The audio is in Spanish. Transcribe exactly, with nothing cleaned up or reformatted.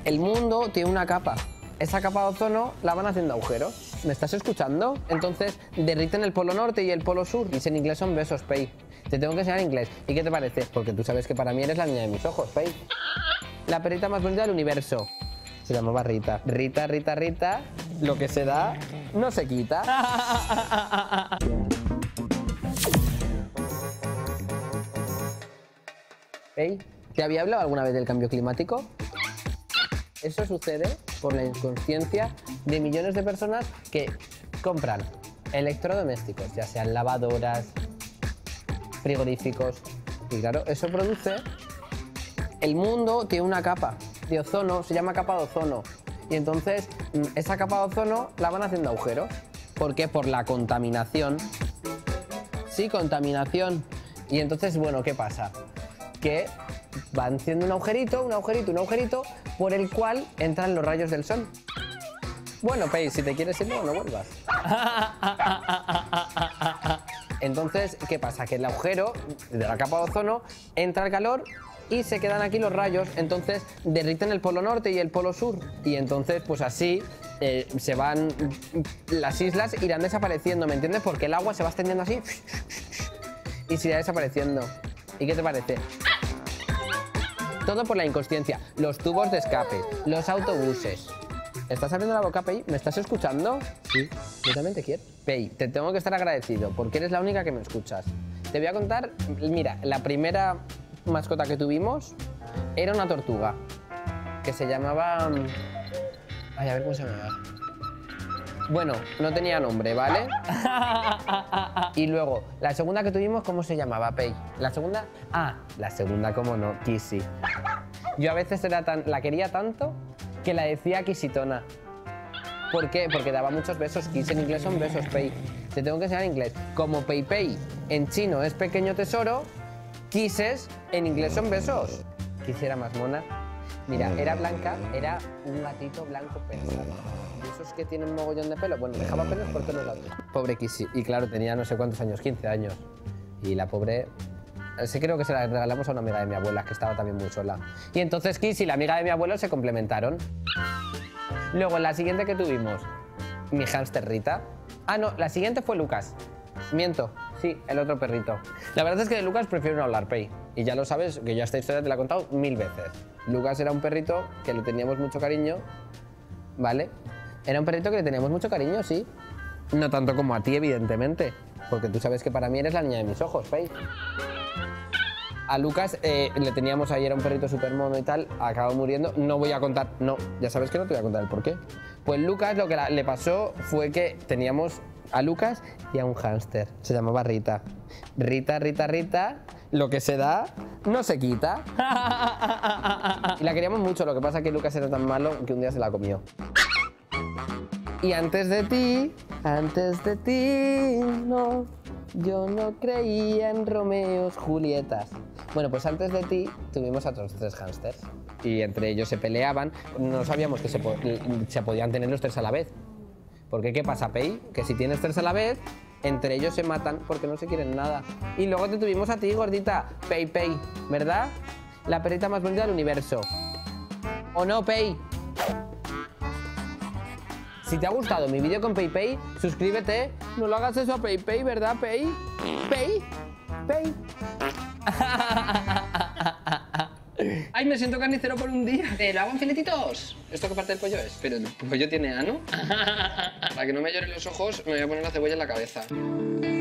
El mundo tiene una capa. Esa capa de ozono la van haciendo agujeros. ¿Me estás escuchando? Entonces derriten el polo norte y el polo sur. Y en inglés son besos, Pei. Te tengo que enseñar inglés. ¿Y qué te parece? Porque tú sabes que para mí eres la niña de mis ojos, Pei. La perrita más bonita del universo. Se llamaba Rita. Rita, Rita, Rita. Lo que se da, no se quita. Pei, ¿te había hablado alguna vez del cambio climático? Eso sucede por la inconsciencia de millones de personas que compran electrodomésticos, ya sean lavadoras, frigoríficos. Y claro, eso produce... El mundo tiene una capa de ozono, se llama capa de ozono. Y entonces esa capa de ozono la van haciendo agujeros. ¿Por qué? Por la contaminación. Sí, contaminación. Y entonces, bueno, ¿qué pasa? Que van haciendo un agujerito, un agujerito, un agujerito, por el cual entran los rayos del sol. Bueno, Pei, si te quieres ir, no, no vuelvas. Entonces, ¿qué pasa? Que el agujero de la capa de ozono entra el calor y se quedan aquí los rayos, entonces derriten el polo norte y el polo sur. Y entonces, pues así, eh, se van... Las islas irán desapareciendo, ¿me entiendes? Porque el agua se va extendiendo así y se irá desapareciendo. ¿Y qué te parece? Todo por la inconsciencia. Los tubos de escape, los autobuses. ¿Estás abriendo la boca, Pei? ¿Me estás escuchando? Sí, yo también te quiero. Pei, te tengo que estar agradecido porque eres la única que me escuchas. Te voy a contar, mira, la primera mascota que tuvimos era una tortuga que se llamaba... Ay, a ver cómo se llamaba. Bueno, no tenía nombre, ¿vale? Y luego, la segunda que tuvimos, ¿cómo se llamaba, Pei? La segunda... Ah, la segunda, ¿cómo no? Kissy. Yo a veces era tan... la quería tanto que la decía Kissitona. ¿Por qué? Porque daba muchos besos. Kiss en inglés son besos, Pei. Te tengo que enseñar inglés. Como Pei Pei en chino es pequeño tesoro, kisses en inglés son besos. Kiss era más mona. Mira, era blanca, era un gatito blanco persa. Y esos que tienen mogollón de pelo, bueno, dejaba pelos por todos lados. Pobre Kissy. Y claro, tenía no sé cuántos años, quince años. Y la pobre... Sí, creo que se la regalamos a una amiga de mi abuela, que estaba también muy sola. Y entonces Kissy y la amiga de mi abuelo se complementaron. Luego, en la siguiente que tuvimos, mi hámster Rita. Ah, no, la siguiente fue Lucas. Miento, sí, el otro perrito. La verdad es que de Lucas prefiero no hablar, Pei. Y ya lo sabes, que yo esta historia te la he contado mil veces. Lucas era un perrito que le teníamos mucho cariño, ¿vale? Era un perrito que le teníamos mucho cariño, sí. No tanto como a ti, evidentemente. Porque tú sabes que para mí eres la niña de mis ojos, Pei. A Lucas eh, le teníamos ayer a un perrito súper mono y tal, acabó muriendo. No voy a contar, no, ya sabes que no te voy a contar el por qué. Pues Lucas lo que la, le pasó fue que teníamos a Lucas y a un hámster. Se llamaba Rita. Rita, Rita, Rita, lo que se da, no se quita. Y la queríamos mucho, lo que pasa es que Lucas era tan malo que un día se la comió. Y antes de ti, antes de ti, no, yo no creía en Romeos, Julietas. Bueno, pues antes de ti tuvimos a otros tres hámsters y entre ellos se peleaban. No sabíamos que se, po se podían tener los tres a la vez. Porque ¿qué pasa, Pei? Que si tienes tres a la vez, entre ellos se matan porque no se quieren nada. Y luego te tuvimos a ti, gordita, Pei Pei, ¿verdad? La perrita más bonita del universo. ¿O no, Pei? Si te ha gustado mi vídeo con Pei Pei, suscríbete. No lo hagas eso a Pei Pei, ¿verdad, Pei? Pei, Pei. Ay, me siento carnicero por un día. ¿Te lo hago en filetitos? ¿Esto qué parte del pollo es? Pero el pollo tiene ano. Para que no me lloren los ojos, me voy a poner la cebolla en la cabeza.